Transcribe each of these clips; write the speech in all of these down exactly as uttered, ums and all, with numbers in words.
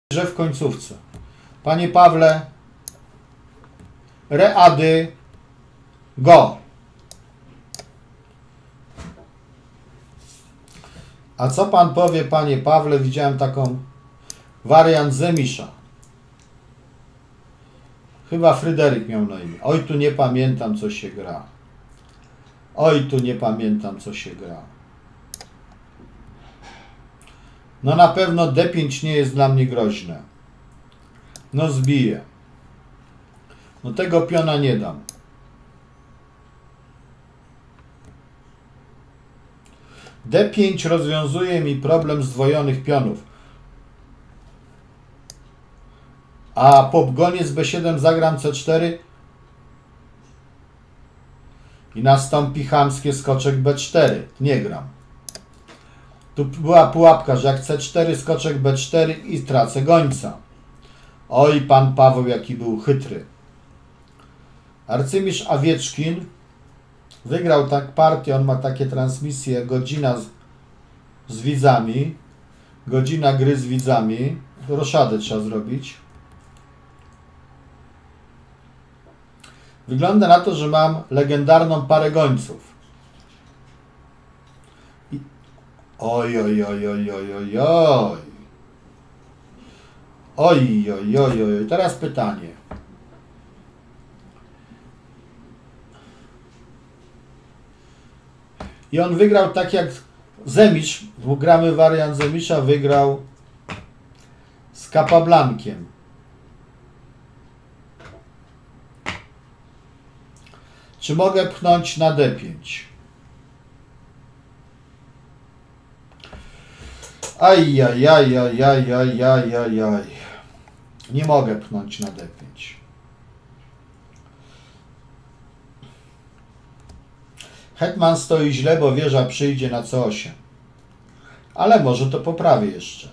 że w końcówce. Panie Pawle, ready, go. A co pan powie, panie Pawle? Widziałem taką wariant Zemisza. Chyba Fryderyk miał na imię. Oj, tu nie pamiętam, co się gra. Oj, tu nie pamiętam, co się gra. No na pewno D pięć nie jest dla mnie groźne. No zbiję. No tego piona nie dam. D pięć rozwiązuje mi problem zdwojonych pionów. A po goniec B siedem zagram C cztery i nastąpi chamskie skoczek B cztery. Nie gram. Tu była pułapka, że jak C cztery, skoczek B cztery i tracę gońca. Oj, pan Paweł jaki był chytry. Arcymistrz Awieczkin wygrał tak partię, on ma takie transmisje, godzina z, z widzami, godzina gry z widzami, roszadę trzeba zrobić. Wygląda na to, że mam legendarną parę gońców. I... Oj, oj, oj, oj, oj, oj, oj. Oj, oj, oj, oj. Teraz pytanie. I on wygrał tak jak Zemisz, bo gramy wariant Zemisza, wygrał z Capablankiem. Czy mogę pchnąć na D pięć? Aj, aj, aj, aj, aj, aj, aj, aj, aj. Nie mogę pchnąć na D pięć. Hetman stoi źle, bo wieża przyjdzie na C osiem. Ale może to poprawię jeszcze.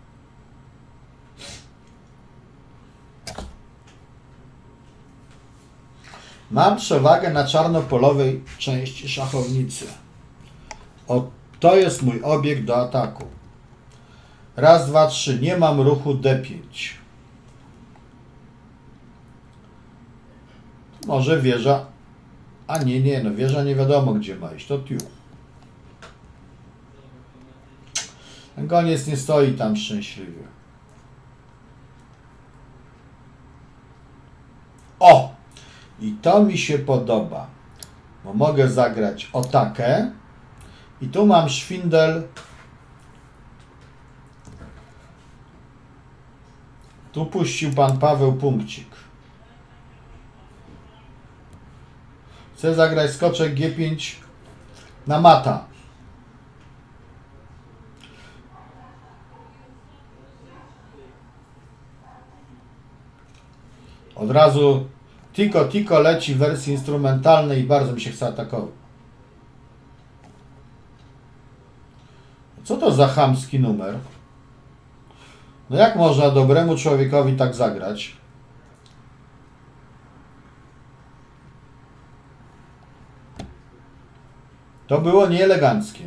Mam przewagę na czarnopolowej części szachownicy. O, to jest mój obiekt do ataku. Raz, dwa, trzy. Nie mam ruchu D pięć. Może wieża... A nie, nie, no wieża nie wiadomo gdzie ma iść. To tiu. Goniec nie stoi tam szczęśliwie. O! I to mi się podoba. Bo mogę zagrać o takę. I tu mam szwindel. Tu puścił pan Paweł punkcik. Chcę zagrać skoczek G pięć na mata. Od razu Tiko Tiko leci w wersji instrumentalnej i bardzo mi się chce atakować. Co to za chamski numer? No jak można dobremu człowiekowi tak zagrać? To było nieeleganckie.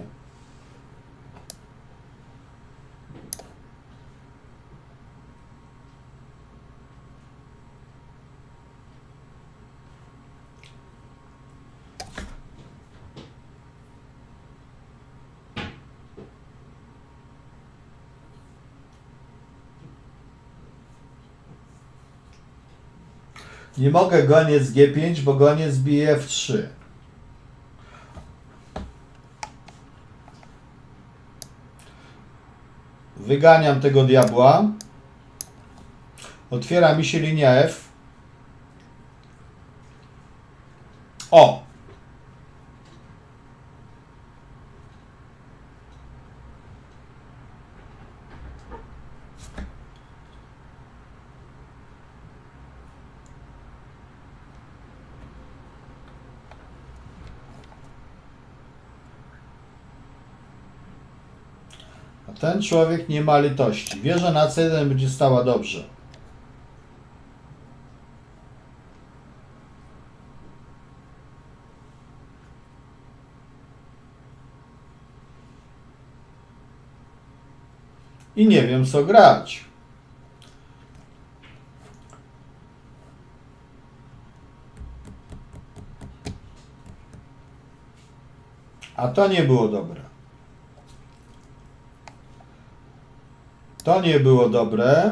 Nie mogę goniec G pięć, bo goniec bije F trzy. Wyganiam tego diabła. Otwiera mi się linia F. O! Ten człowiek nie ma litości. Wieża na C jeden będzie stała dobrze. I nie wiem co grać. A to nie było dobre. To nie było dobre.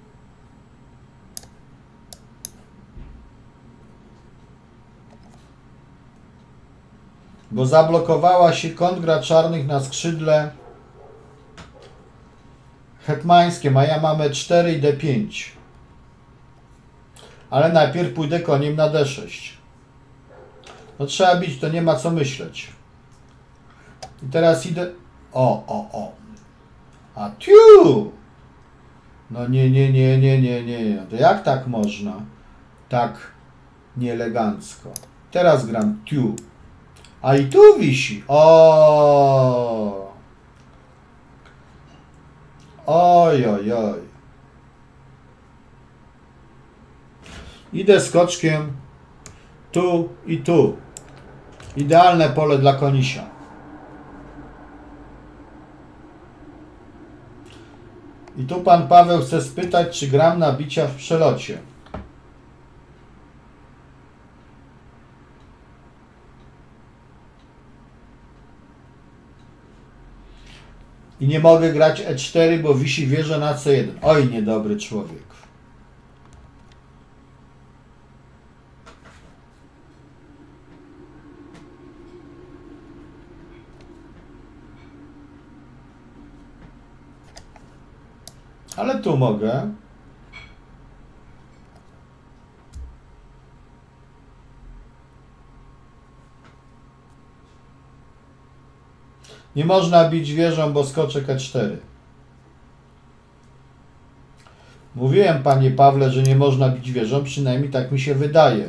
Bo zablokowała się kontra czarnych na skrzydle hetmańskim, a ja mam e cztery i d pięć. Ale najpierw pójdę koniem na d sześć. No trzeba bić, to nie ma co myśleć. I teraz idę... O, o, o. A tiu! No nie, nie, nie, nie, nie, nie. To jak tak można? Tak nieelegancko. Teraz gram tiu. A i tu wisi. O. Oj, oj, oj. Idę skoczkiem tu i tu. Idealne pole dla konisia. I tu pan Paweł chce spytać, czy gram na bicia w przelocie. I nie mogę grać e cztery, bo wisi wieża na c jeden. Oj, niedobry człowiek. Ale tu mogę. Nie można bić wieżą, bo skoczek e cztery. Mówiłem, panie Pawle, że nie można bić wieżą, przynajmniej tak mi się wydaje.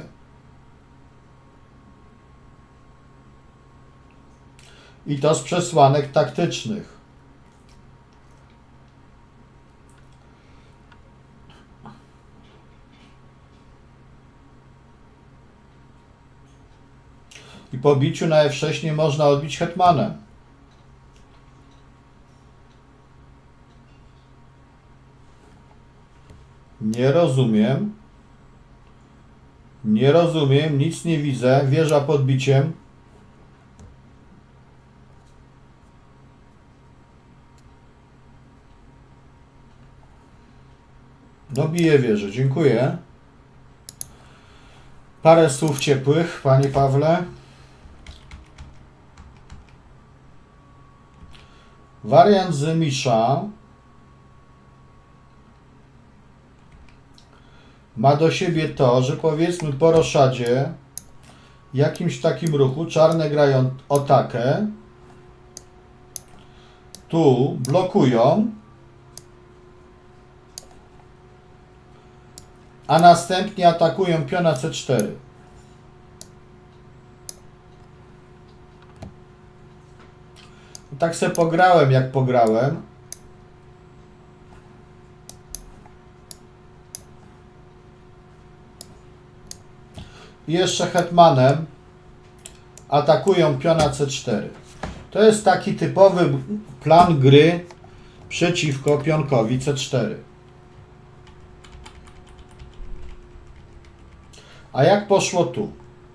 I to z przesłanek taktycznych. I po biciu na e sześć nie można odbić hetmanem. Nie rozumiem. Nie rozumiem, nic nie widzę. Wieża pod biciem. No bije wieżę, dziękuję. Parę słów ciepłych, panie Pawle. Wariant z Misza ma do siebie to, że powiedzmy po roszadzie jakimś takim ruchu czarne grają atakę, tu blokują, a następnie atakują piona c cztery. Tak se pograłem, jak pograłem. I jeszcze hetmanem atakują piona c cztery. To jest taki typowy plan gry przeciwko pionkowi c cztery. A jak poszło tu?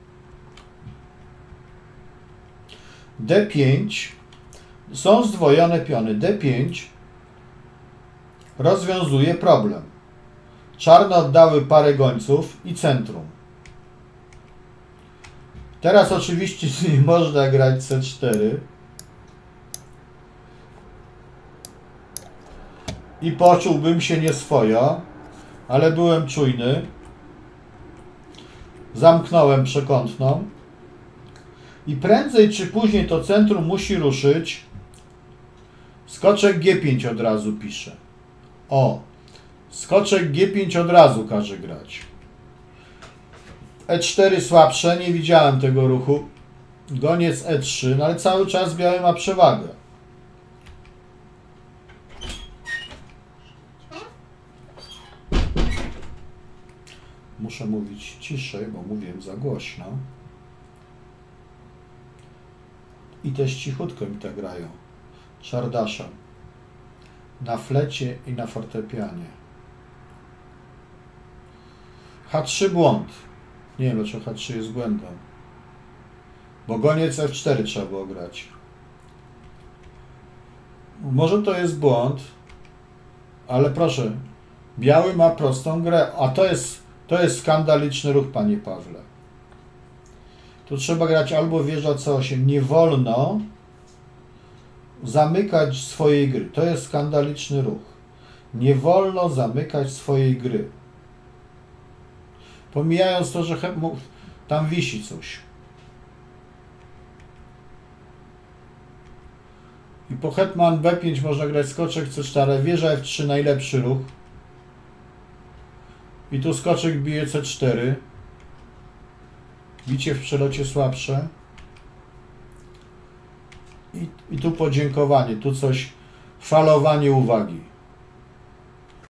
d pięć. Są zdwojone piony. d pięć rozwiązuje problem. Czarne oddały parę gońców i centrum. Teraz oczywiście nie można grać c cztery. I poczułbym się nieswojo, ale byłem czujny. Zamknąłem przekątną. I prędzej czy później to centrum musi ruszyć. Skoczek g pięć od razu pisze. O, skoczek g pięć od razu każe grać. e cztery słabsze, nie widziałem tego ruchu. Goniec e trzy, no ale cały czas biały ma przewagę. Muszę mówić ciszej, bo mówiłem za głośno. I też cichutko mi tak grają. Czardasza. Na flecie i na fortepianie. h trzy błąd. Nie wiem, dlaczego h trzy jest błędem. Bo goniec F cztery trzeba było grać. Może to jest błąd, ale proszę, biały ma prostą grę, a to jest, to jest skandaliczny ruch, panie Pawle. Tu trzeba grać albo wieża C osiem. Nie wolno zamykać swojej gry. To jest skandaliczny ruch. Nie wolno zamykać swojej gry. Pomijając to, że tam wisi coś. I po hetman B pięć można grać skoczek C cztery, wieża F trzy, najlepszy ruch. I tu skoczek bije C cztery. Bicie w przelocie słabsze. I, i tu podziękowanie, tu coś, falowanie uwagi.